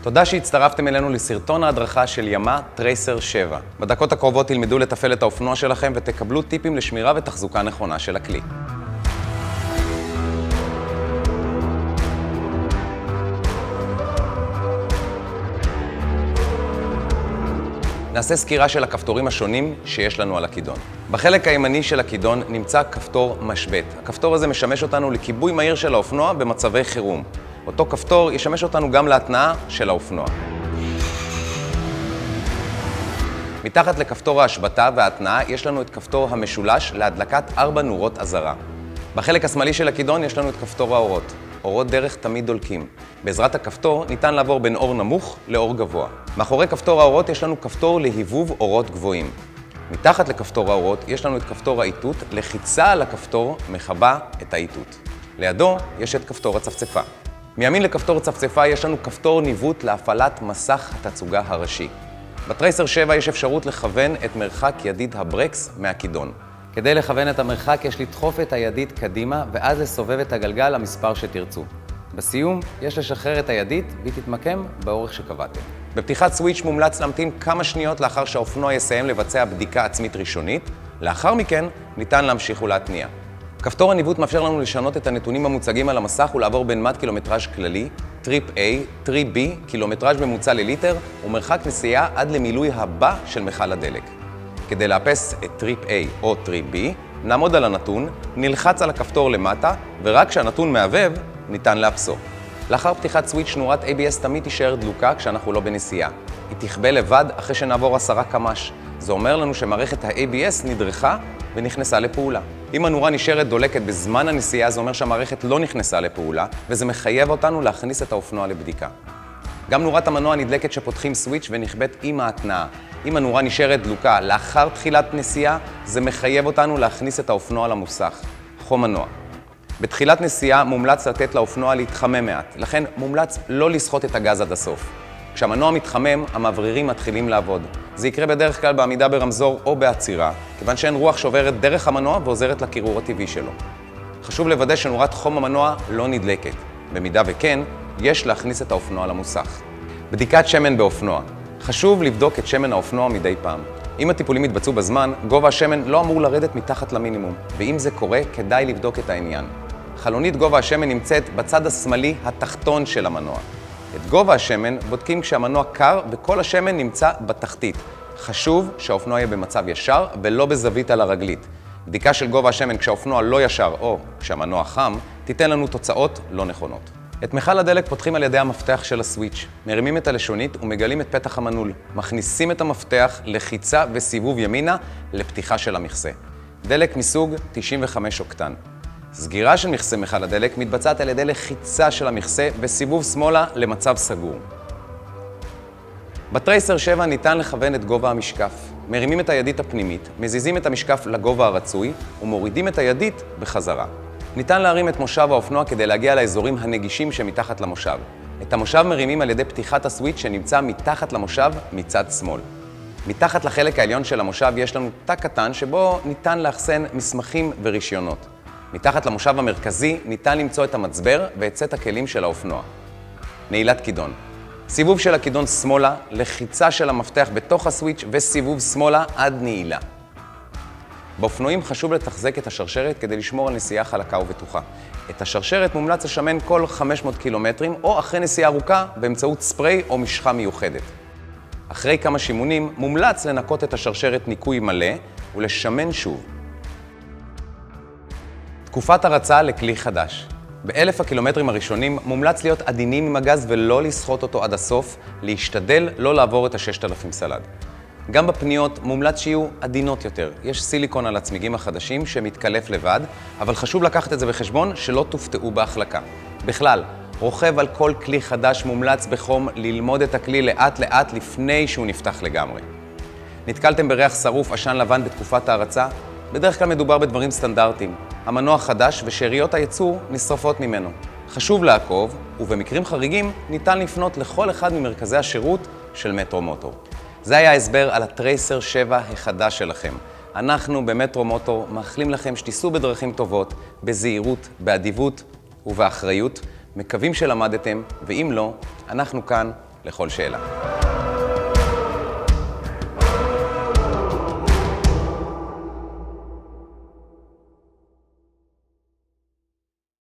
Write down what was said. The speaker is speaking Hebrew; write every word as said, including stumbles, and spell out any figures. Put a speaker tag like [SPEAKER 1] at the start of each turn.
[SPEAKER 1] תודה שהצטרפתם אלינו לסרטון ההדרכה של ימה טרייסר שבע. בדקות הקרובות תלמדו לתפעל את האופנוע שלכם ותקבלו טיפים לשמירה ותחזוקה נכונה של הכלי. נעשה סקירה של הכפתורים השונים שיש לנו על הכידון. בחלק הימני של הכידון נמצא כפתור משבט. הכפתור הזה משמש אותנו לכיבוי מהיר של האופנוע במצבי חירום. אותו כפתור ישמש אותנו גם להתנעה של האופנוע. מתחת לכפתור ההשבתה וההתנעה יש לנו את כפתור המשולש להדלקת ארבע נורות אזהרה. בחלק השמאלי של הכידון יש לנו את כפתור האורות. אורות דרך תמיד דולקים. בעזרת הכפתור ניתן לעבור בין אור נמוך לאור גבוה. מאחורי כפתור האורות יש לנו כפתור להיבוב אורות גבוהים. מתחת לכפתור האורות יש לנו את כפתור האיתות, לחיצה על הכפתור מכבה את האיתות. לידו יש את כפתור הצפצפה. מימין לכפתור הצפצפה יש לנו כפתור ניווט להפעלת מסך התצוגה הראשי. בטרייסר שבע יש אפשרות לכוון את מרחק ידית הברקס מהכידון. כדי לכוון את המרחק יש לדחוף את הידית קדימה ואז לסובב את הגלגל למספר שתרצו. בסיום יש לשחרר את הידית והיא תתמקם באורך שקבעתם. בפתיחת סוויץ' מומלץ להמתין כמה שניות לאחר שהאופנוע יסיים לבצע בדיקה עצמית ראשונית, לאחר מכן ניתן להמשיך ולהתניע. כפתור הניווט מאפשר לנו לשנות את הנתונים המוצגים על המסך ולעבור בין מד קילומטראז' כללי, טריפ A, טריפ B, קילומטראז' ממוצע לליטר ומרחק נסיעה עד למילוי הבא של מכל הדלק. כדי לאפס את טריפ A או טריפ B, נעמוד על הנתון, נלחץ על הכפתור למטה, ורק כשהנתון מהבהב, ניתן לאפסו. לאחר פתיחת סוויץ' נורת A B S תמיד תישאר דלוקה כשאנחנו לא בנסיעה. היא תכבה לבד אחרי שנעבור עשרה קמ"ש. זה אומר לנו שמערכת ה-A B S נדרכה ונכנסה לפעולה. אם הנורה נשארת דולקת בזמן הנסיעה, זה אומר שהמערכת לא נכנסה לפעולה, וזה מחייב אותנו להכניס את האופנוע לבדיקה. גם נורת המנוע נדלקת שפותחים סוויץ' ונכבית עם ההתנעה. אם הנורה נשארת דלוקה לאחר תחילת נסיעה, זה מחייב אותנו להכניס את האופנוע למוסך. חום מנוע. בתחילת נסיעה מומלץ לתת לאופנוע להתחמם מעט, לכן מומלץ לא לסחוט את הגז עד הסוף. כשהמנוע מתחמם, המברירים מתחילים לעבוד. זה יקרה בדרך כלל בעמידה ברמזור או בעצירה, כיוון שאין רוח שעוברת דרך המנוע ועוזרת לקירור הטבעי שלו. חשוב לוודא שנורת חום המנוע לא נדלקת. במידה וכן, יש להכניס את האופנוע למוסך. בדיקת שמן באופנוע. חשוב לבדוק את שמן האופנוע מדי פעם. אם הטיפולים יתבצעו בזמן, גובה השמן לא אמור לרדת מתחת למינימום, ואם זה קורה, כדאי לבדוק את העניין. חלונית גובה השמן נמצאת בצד השמאלי התחתון של המנוע. את גובה השמן בודקים כשהמנוע קר וכל השמן נמצא בתחתית. חשוב שהאופנוע יהיה במצב ישר ולא בזווית על הרגלית. בדיקה של גובה השמן כשהאופנוע לא ישר או כשהמנוע חם, תיתן לנו תוצאות לא נכונות. את מכל הדלק פותחים על ידי המפתח של הסוויץ', מרימים את הלשונית ומגלים את פתח המנעול. מכניסים את המפתח לחיצה וסיבוב ימינה לפתיחה של המכסה. דלק מסוג תשעים וחמש אוקטן. סגירה של מכסה מכל הדלק מתבצעת על ידי לחיצה של המכסה וסיבוב שמאלה למצב סגור. בטרייסר שבע ניתן לכוון את גובה המשקף. מרימים את הידית הפנימית, מזיזים את המשקף לגובה הרצוי ומורידים את הידית בחזרה. ניתן להרים את מושב האופנוע כדי להגיע לאזורים הנגישים שמתחת למושב. את המושב מרימים על ידי פתיחת הסוויץ' שנמצא מתחת למושב מצד שמאל. מתחת לחלק העליון של המושב יש לנו תא קטן שבו ניתן לאחסן מסמכים ורישיונות. מתחת למושב המרכזי ניתן למצוא את המצבר ואת סט הכלים של האופנוע. נעילת כידון. סיבוב של הכידון שמאלה, לחיצה של המפתח בתוך הסוויץ' וסיבוב שמאלה עד נעילה. באופנועים חשוב לתחזק את השרשרת כדי לשמור על נסיעה חלקה ובטוחה. את השרשרת מומלץ לשמן כל חמש מאות קילומטרים או אחרי נסיעה ארוכה באמצעות ספרי או משחה מיוחדת. אחרי כמה שימונים מומלץ לנקות את השרשרת ניקוי מלא ולשמן שוב. תקופת הרצה לכלי חדש. באלף הקילומטרים הראשונים מומלץ להיות עדינים עם הגז ולא לסחוט אותו עד הסוף, להשתדל לא לעבור את ה-ששת אלפים סלד. גם בפניות מומלץ שיהיו עדינות יותר. יש סיליקון על הצמיגים החדשים שמתקלף לבד, אבל חשוב לקחת את זה בחשבון שלא תופתעו בהחלקה. בכלל, רוכב על כל כלי חדש מומלץ בחום ללמוד את הכלי לאט לאט לפני שהוא נפתח לגמרי. נתקלתם בריח שרוף עשן לבן בתקופת ההרצה? בדרך כלל מדובר בדברים סטנדרטיים. המנוע חדש ושאריות הייצור נשרפות ממנו. חשוב לעקוב, ובמקרים חריגים ניתן לפנות לכל אחד ממרכזי השירות של מטרו מוטור. זה היה ההסבר על הטרייסר שבע החדש שלכם. אנחנו במטרו מוטור מאחלים לכם שתיסעו בדרכים טובות, בזהירות, באדיבות ובאחריות. מקווים שלמדתם, ואם לא, אנחנו כאן לכל שאלה.